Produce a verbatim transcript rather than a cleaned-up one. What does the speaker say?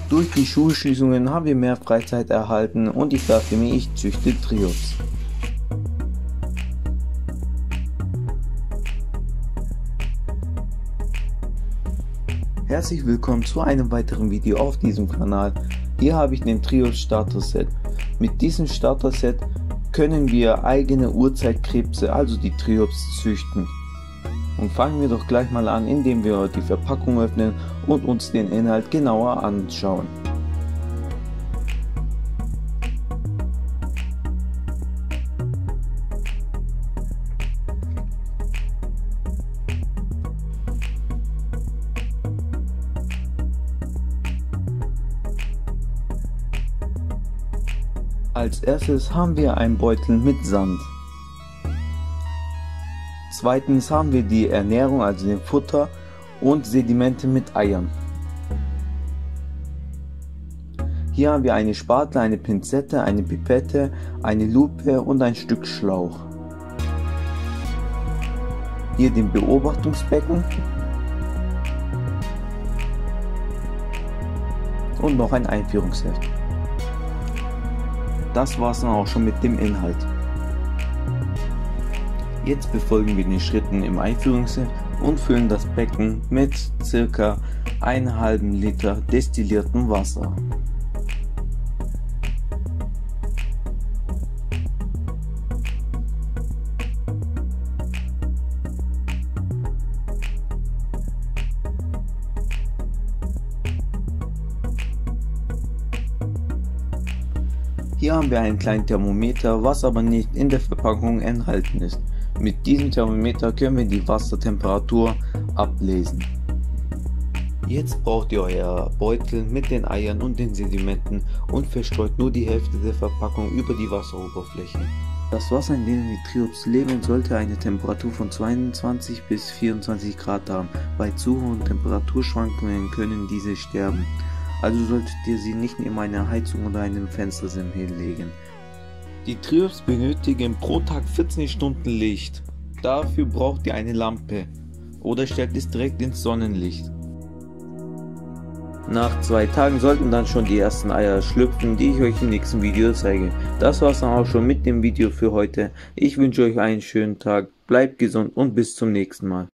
Durch die Schulschließungen haben wir mehr Freizeit erhalten und ich dachte mir, ich züchte Triops. Herzlich willkommen zu einem weiteren Video auf diesem Kanal. Hier habe ich den Triops Starter Set. Mit diesem Starter Set können wir eigene Urzeitkrebse, also die Triops, züchten. Und fangen wir doch gleich mal an, indem wir die Verpackung öffnen und uns den Inhalt genauer anschauen. Als erstes haben wir einen Beutel mit Sand. Zweitens haben wir die Ernährung, also den Futter und Sedimente mit Eiern. Hier haben wir eine Spatel, eine Pinzette, eine Pipette, eine Lupe und ein Stück Schlauch. Hier den Beobachtungsbecken und noch ein Einführungsheft. Das war's dann auch schon mit dem Inhalt. Jetzt befolgen wir den Schritten im Einführungsheft und füllen das Becken mit ca. einem halben Liter destilliertem Wasser. Hier haben wir einen kleinen Thermometer, was aber nicht in der Verpackung enthalten ist. Mit diesem Thermometer können wir die Wassertemperatur ablesen. Jetzt braucht ihr euer Beutel mit den Eiern und den Sedimenten und verstreut nur die Hälfte der Verpackung über die Wasseroberfläche. Das Wasser, in dem die Triops leben, sollte eine Temperatur von zweiundzwanzig bis vierundzwanzig Grad haben. Bei zu hohen Temperaturschwankungen können diese sterben. Also solltet ihr sie nicht neben einer Heizung oder einem Fenstersims hinlegen. Die Triops benötigen pro Tag vierzehn Stunden Licht. Dafür braucht ihr eine Lampe oder stellt es direkt ins Sonnenlicht. Nach zwei Tagen sollten dann schon die ersten Eier schlüpfen, die ich euch im nächsten Video zeige. Das war's dann auch schon mit dem Video für heute. Ich wünsche euch einen schönen Tag, bleibt gesund und bis zum nächsten Mal.